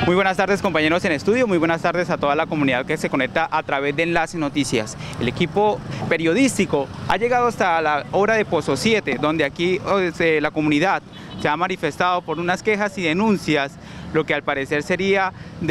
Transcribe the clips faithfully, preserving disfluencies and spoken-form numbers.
Muy buenas tardes, compañeros en estudio, muy buenas tardes a toda la comunidad que se conecta a través de Enlace Noticias. El equipo periodístico ha llegado hasta la obra de Pozo siete, donde aquí eh, la comunidad se ha manifestado por unas quejas y denuncias, lo que al parecer sería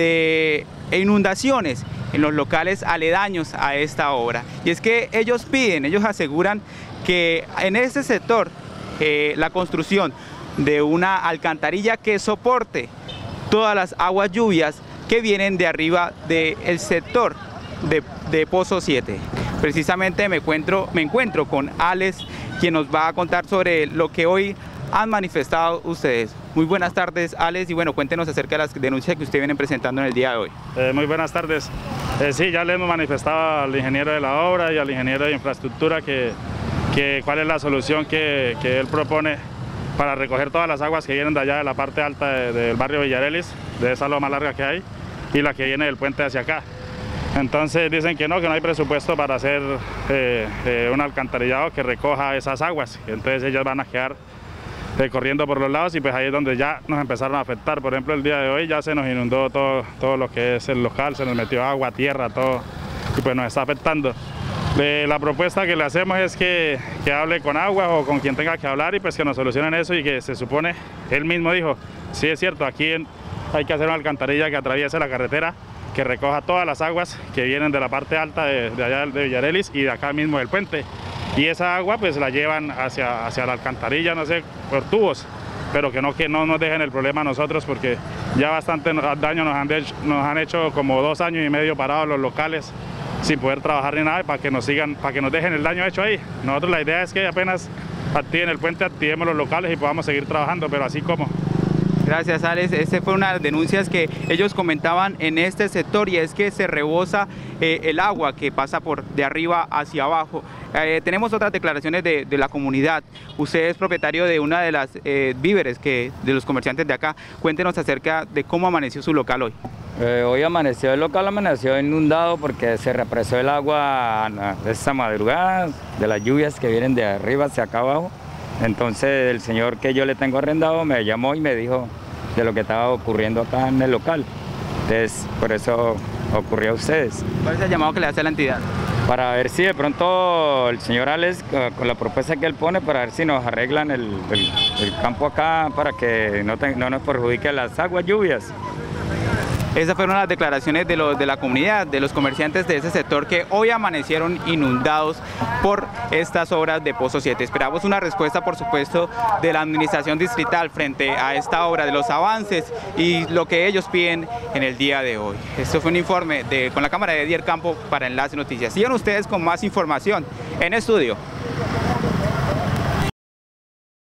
de inundaciones en los locales aledaños a esta obra. Y es que ellos piden, ellos aseguran que en este sector eh, la construcción de una alcantarilla que soporte todas las aguas lluvias que vienen de arriba del sector de, de Pozo siete. Precisamente me encuentro, me encuentro con Alex, quien nos va a contar sobre lo que hoy han manifestado ustedes. Muy buenas tardes, Alex, y bueno, cuéntenos acerca de las denuncias que ustedes vienen presentando en el día de hoy. Eh, muy buenas tardes. Eh, sí, ya le hemos manifestado al ingeniero de la obra y al ingeniero de infraestructura que, que cuál es la solución que, que él propone para recoger todas las aguas que vienen de allá de la parte alta de, del barrio Villarelis, de esa loma larga que hay, y la que viene del puente hacia acá. Entonces dicen que no, que no hay presupuesto para hacer eh, eh, un alcantarillado que recoja esas aguas, entonces ellas van a quedar eh, corriendo por los lados y pues ahí es donde ya nos empezaron a afectar. Por ejemplo, el día de hoy ya se nos inundó todo, todo lo que es el local, se nos metió agua, tierra, todo, y pues nos está afectando. Eh, la propuesta que le hacemos es que, que hable con Agua o con quien tenga que hablar y pues que nos solucionen eso, y que se supone, él mismo dijo, sí es cierto, aquí en, hay que hacer una alcantarilla que atraviese la carretera, que recoja todas las aguas que vienen de la parte alta de, de allá de Villarelis y de acá mismo del puente, y esa agua pues la llevan hacia, hacia la alcantarilla, no sé, por tubos, pero que no, que no nos dejen el problema a nosotros, porque ya bastante daño nos han, hecho, nos han hecho como dos años y medio parados los locales sin poder trabajar ni nada, para que nos sigan, para que nos dejen el daño hecho ahí. Nosotros la idea es que apenas activen el puente, activemos los locales y podamos seguir trabajando, pero así como. Gracias, Alex. Esta fue una de las denuncias que ellos comentaban en este sector, y es que se rebosa eh, el agua que pasa por de arriba hacia abajo. Eh, tenemos otras declaraciones de, de la comunidad. Usted es propietario de una de las eh, víveres que, de los comerciantes de acá. Cuéntenos acerca de cómo amaneció su local hoy. Eh, hoy amaneció, el local amaneció inundado porque se represó el agua esta madrugada de las lluvias que vienen de arriba hacia acá abajo. Entonces el señor que yo le tengo arrendado me llamó y me dijo de lo que estaba ocurriendo acá en el local. Entonces por eso ocurrió a ustedes. ¿Cuál es el llamado que le hace a la entidad? Para ver si de pronto el señor Alex, con la propuesta que él pone, para ver si nos arreglan el, el, el campo acá para que no, te, no nos perjudique las aguas lluvias. Esas fueron las declaraciones de, los, de la comunidad, de los comerciantes de ese sector que hoy amanecieron inundados por estas obras de Pozo siete. Esperamos una respuesta, por supuesto, de la administración distrital frente a esta obra, de los avances y lo que ellos piden en el día de hoy. Esto fue un informe de, con la cámara de Edier Campo para Enlace Noticias. Sigan ustedes con más información en estudio.